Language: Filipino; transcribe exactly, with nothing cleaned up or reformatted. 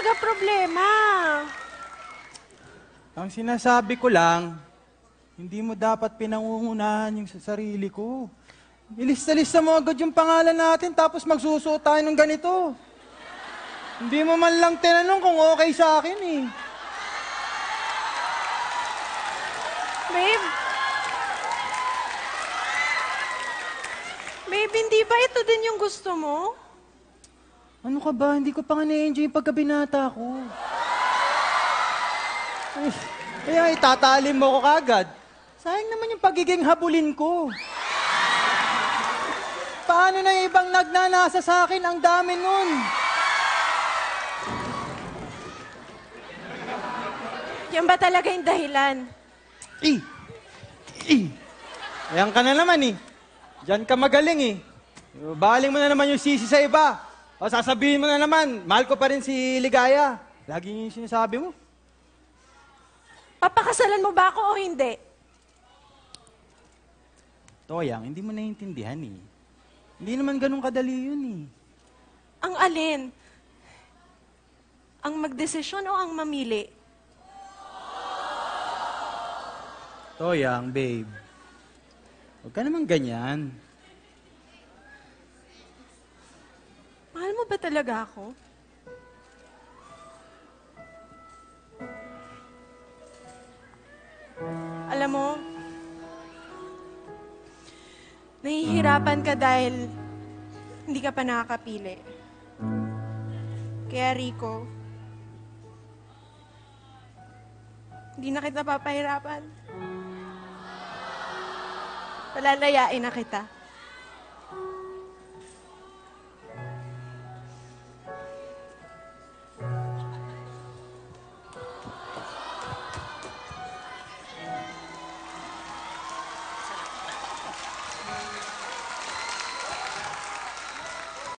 talaga problema? Ang sinasabi ko lang, hindi mo dapat pinangungunahan yung sa sarili ko. Ilista-lista mo agad yung pangalan natin tapos magsusuot tayo ng ganito. Hindi mo man lang tinanong kung okay sa akin eh. Babe? Babe, hindi ba ito din yung gusto mo? Ano ka ba? Hindi ko pa nga na-enjoy yung pagkabinata ko. Ay, kaya itatalim mo ko kagad. Sayang naman yung pagiging habulin ko. Paano na yung ibang nagnanasa sa akin? Ang dami nun. Yan ba talaga yung dahilan? Eh! Eh! Ayan ka na naman eh. Diyan ka magaling eh. Baling mo na naman yung sisi sa iba. O sasabihin mo na naman, mahal ko pa rin si Ligaya. Lagi yung sinasabi mo. Papakasalan mo ba ako o hindi? Toyang, hindi mo naiintindihan eh. Hindi naman ganun kadali yun eh. Ang alin? Ang magdesisyon o ang mamili? Toyang, babe. Huwag ka naman ganyan. Mahal mo ba talaga ako? Alam mo, nahihirapan ka dahil hindi ka pa nakakapili. Kaya Rico, hindi na kita papahirapan. Palalayain na kita.